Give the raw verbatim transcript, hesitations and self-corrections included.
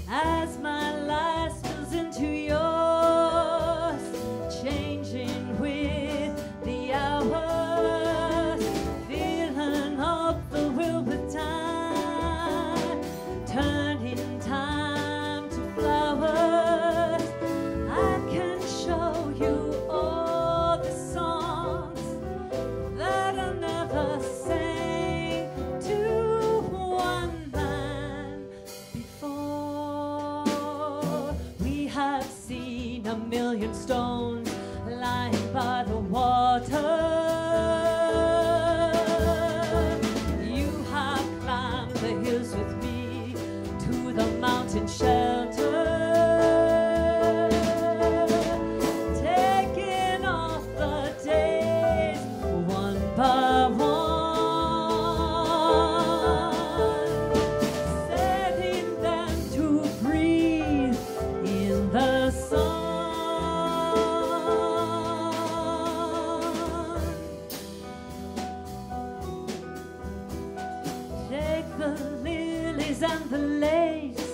as my life spills into yours, changing with the hours, filling up the wheel with time, turning time to flowers. I can show you all the songs that I never sang to one man before. We have seen a million stones lying by the water. You have climbed the hills with me to the mountain shelter, taking off the days one by one, setting them to breathe in the sun. Take the lilies and the lace,